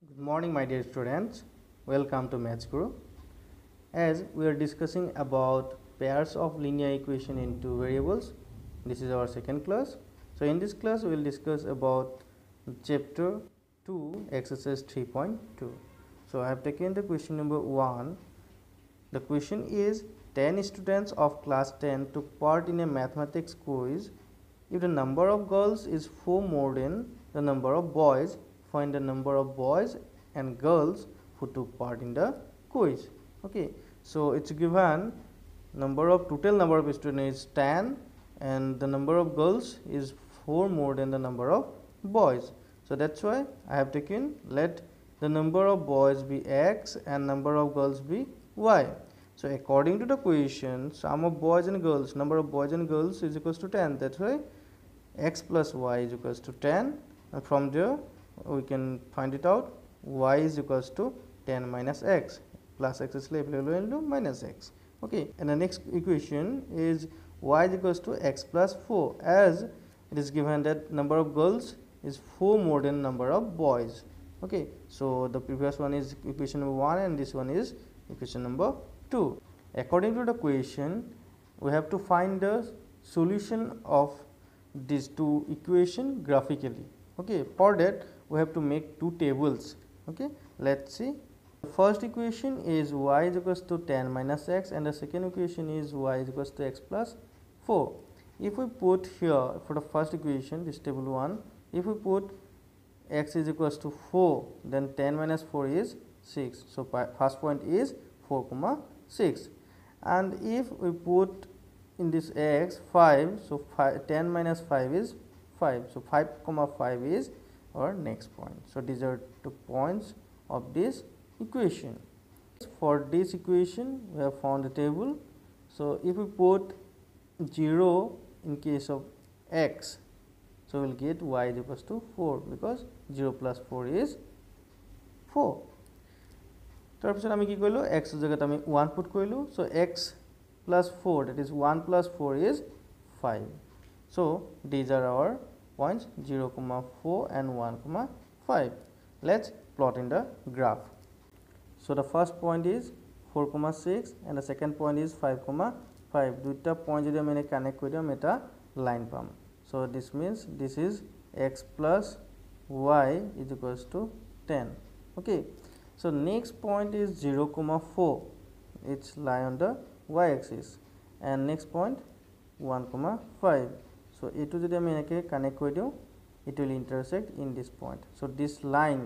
Good morning, my dear students. Welcome to Maths Guru. As we are discussing about pairs of linear equation in two variables, this is our second class. So in this class, we will discuss about chapter 2, exercise 3.2. So I have taken the question number 1. The question is 10 students of class 10 took part in a mathematics quiz. If the number of girls is 4 more than the number of boys, find the number of boys and girls who took part in the quiz. Okay, so it's given total number of students is 10 and the number of girls is 4 more than the number of boys. So that's why I have taken let the number of boys be x and number of girls be y. So according to the question, sum of boys and girls, number of boys and girls is equals to 10. That's why x plus y is equals to 10, and from there we can find it out. Y is equals to 10 minus x, plus x is equal to minus x. Okay, and the next equation is y is equals to x plus 4, as it is given that number of girls is 4 more than number of boys. Okay, so the previous one is equation number 1 and this one is equation number 2. According to the question, we have to find the solution of these two equation graphically. Okay, for that we have to make two tables. Okay, let's see. The first equation is y is equals to 10 minus x and the second equation is y is equals to x plus 4. If we put here for the first equation, this table 1, if we put x is equals to 4, then 10 minus 4 is 6. So first point is 4 comma 6, and if we put in this x 5, so 10 minus 5 is 5, so 5 comma 5 is our next point. So these are 2 points of this equation. For this equation we have found the table. So if we put 0 in case of x, so we will get y is equals to 4, because 0 plus 4 is 4. তাৰপিছত আমি কি কৰিলোঁ, x জেগাত আমি 1 put কৰিলোঁ. so x plus 4, that is 1 plus 4 is 5. so these are our points 0 comma 4 and 1 comma 5. Let's plot in the graph. So the first point is 4 comma 6 and the second point is 5 comma 5. দুইটা point যদি আমি connect কৰি দিম এটা line পাম. So this means this is x plus y is equals to 10. Okay, so next point is 0 comma 4, it's lie on the y axis, and next point 1 comma 5. so etu jodi ami enake connect kori diu, it will intersect in this point. So this line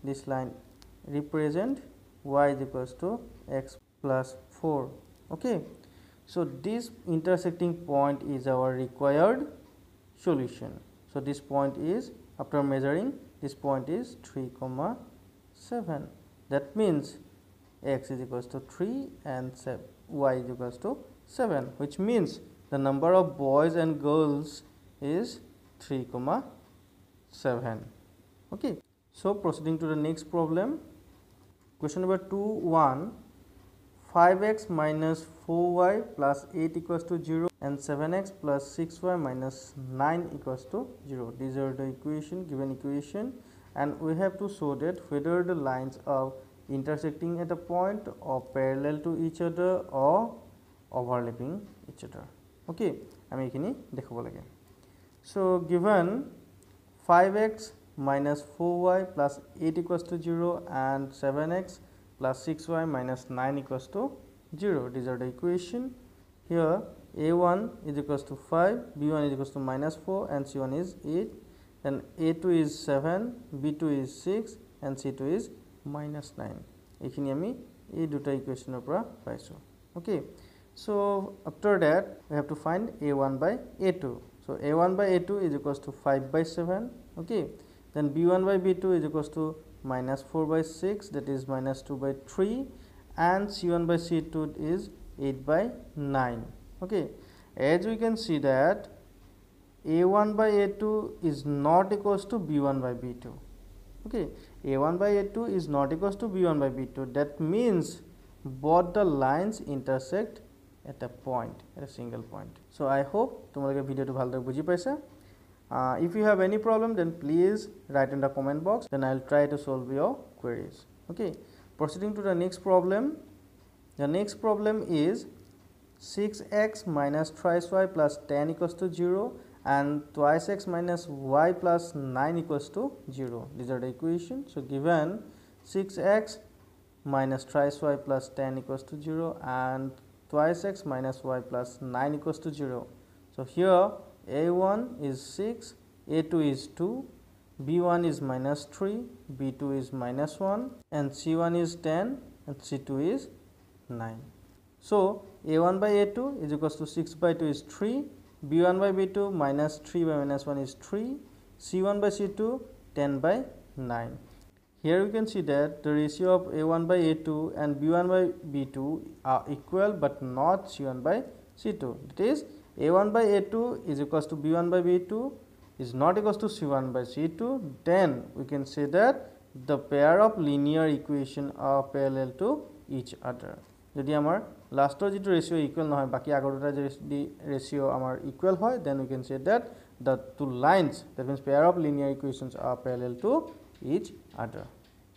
represent y is equals to x plus 4. Okay, so this intersecting point is our required solution. So this point is, after measuring, this point is 3 comma 7. That means x is equals to 3 and y is equals to 7, which means the number of boys and girls is 3 comma 7. Okay, so proceeding to the next problem. Question number 2.1, 5x minus 4y plus 8 equals to 0 and 7x plus 6y minus 9 equals to 0. These are the given equation, and we have to show that whether the lines are intersecting at a point or parallel to each other or overlapping each other. Okay, আমি এখিনি দেখাব লাগে. So given 5x minus 4y plus 8 equals to 0 and 7x plus 6y minus 9 equals to 0. These are the equation. Here a1 is equals to 5, b1 is equals to minus 4 and c1 is 8. Then a2 is 7, b2 is 6 and c2 is minus 9. এখিনি আমি এই দুটা ইকুয়েশনৰ পৰা পাইছো. Okay, so after that we have to find a1 by a2. So a1 by a2 is equals to 5 by 7. Okay, then b1 by b2 is equals to minus 4 by 6, that is minus 2 by 3, and c1 by c2 is 8 by 9. Okay, as we can see that a1 by a2 is not equals to b1 by b2. Okay, a1 by a2 is not equals to b1 by b2. That means both the lines intersect at a point, at a single point. So I hope তোমালোকে ভিডিওটো ভালদৰে বুজি পাইছা. If you have any problem, then please write in the comment box, then I'll try to solve your queries. Okay, proceeding to the next problem. The next problem is 6x minus thrice y plus 10 equals to 0 and twice x minus y plus 9 equals to 0. These are the equations. So given 6x minus thrice y plus 10 equals to 0 and twice x minus y plus 9 equals to 0. So here a1 is 6, a2 is 2, b1 is minus 3, b2 is minus 1, and c1 is 10, and c2 is 9. So a1 by a2 is equals to 6 by 2 is 3, b1 by b2 minus 3 by minus 1 is 3, c1 by c2 10 by 9. Here we can see that the ratio of a1 by a2 and b1 by b2 are equal but not c1 by c2. That is, a1 by a2 is equals to b1 by b2 is not equals to c1 by c2. Then we can say that the pair of linear equation are parallel to each other. Jodi amar lastor jitu ratio equal nohoy baki agor duta ratio amar equal hoy, then we can say that the two lines, that means pair of linear equations, are parallel to each other.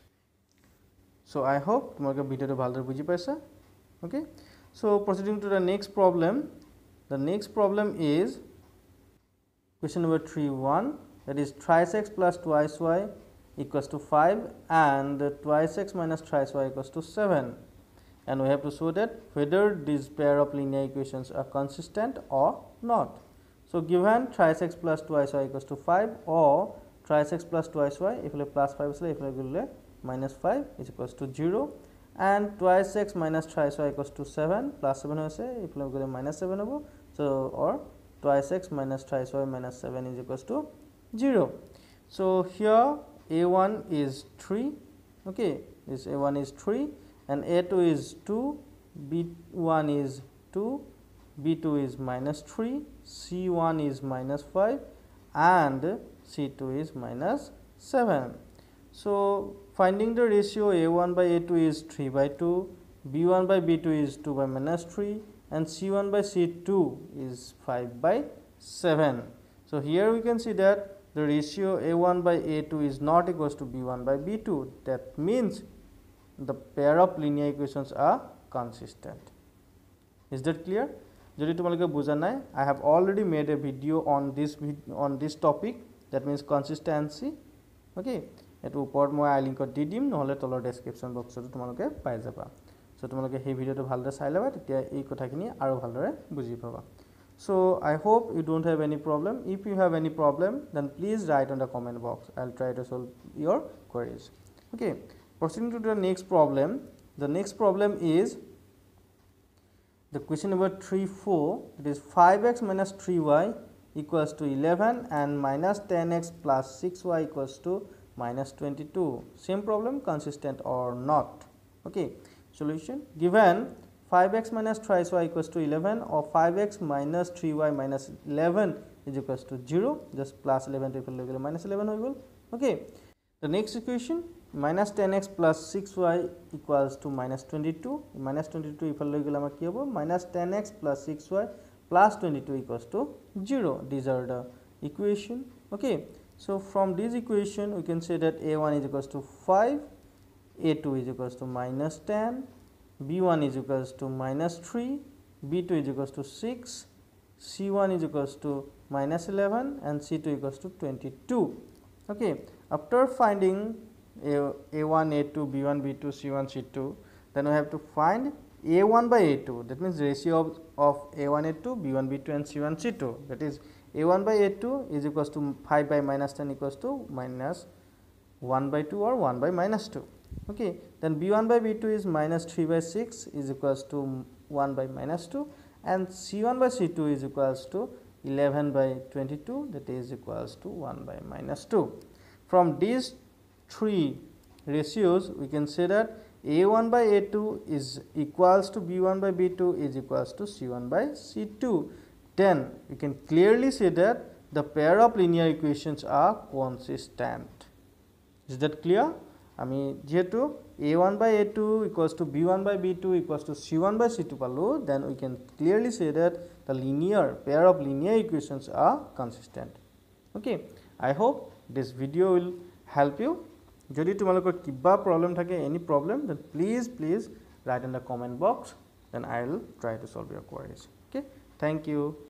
So I hope tomorrow video to bhaldore buji paisa. Okay, so proceeding to the next problem. The next problem is question number 3.1, that is thrice x plus twice y equals to 5 and twice x minus thrice y equals to 7, and we have to show that whether this pair of linear equations are consistent or not. So given thrice x plus twice y equals to 5 or thrice x plus twice y, if you plus 5 is if you minus 5 is equals to 0, and twice x minus thrice y equals to 7, plus 7 is if you minus 7. So or twice x minus thrice y minus 7 is equals to 0. So here a1 is 3, okay, this a1 is 3 and a2 is 2, b1 is 2, b2 is minus 3, c1 is minus 5 and c2 is minus 7. So finding the ratio a1 by a2 is 3 by 2, b1 by b2 is 2 by minus 3 and c1 by c2 is 5 by 7. So here we can see that the ratio a1 by a2 is not equals to b1 by b2. That means the pair of linear equations are consistent. Is that clear? Jodi tumaloke buja nai, I have already made a video on this topic, that means consistency. Okay, etu upor moi I link di dim nohole tolor description box tu tumaloke pai jaba. So tumaloke he video to bhaldore sai laba, tetia ei kotha kini aro bhaldore buji paba. So I hope you don't have any problem. If you have any problem, then please write on the comment box. I'll try to solve your queries. Okay, proceeding to the next problem. The next problem is the question number 3.4. It is 5x minus 3y equals to 11 and minus 10x plus 6y equals to minus 22. Same problem, consistent or not. Okay, solution. Given 5x minus thrice y equals to 11 or 5x minus 3y minus 11 is equals to 0. Just plus 11 to minus 11. Okay. The next equation, minus 10x plus 6y equals to minus 22. Minus 22 if minus 10x plus 6y plus 22 equals to 0. These are the equation. Okay. So from this equation we can say that a1 is equals to 5, a2 is equals to minus 10, b1 is equals to minus 3, b2 is equals to 6, c1 is equals to minus 11 and c2 equals to 22. Okay. After finding a1, a2, b1, b2, c1, c2, then we have to find a1 by a2. That means ratio of a1, a2, b1, b2 and c1, c2. That is a1 by a2 is equals to 5 by minus 10 equals to minus 1 by 2 or 1 by minus 2. Okay. Then b1 by b2 is minus 3 by 6 is equals to 1 by minus 2 and c1 by c2 is equals to 11 by 22, that is equals to 1 by minus 2. From these three ratios we can say that a1 by a2 is equals to b1 by b2 is equals to c1 by c2. Then we can clearly say that the pair of linear equations are consistent. Is that clear? I mean, jehetu a1 by a2 equals to b1 by b2 equals to c1 by c2 palu, then we can clearly say that the linear pair of linear equations are consistent. Okay, I hope this video will help you. Jodi tumalokor kiba problem thake, any problem, then please write in the comment box, then I will try to solve your queries. Okay, thank you.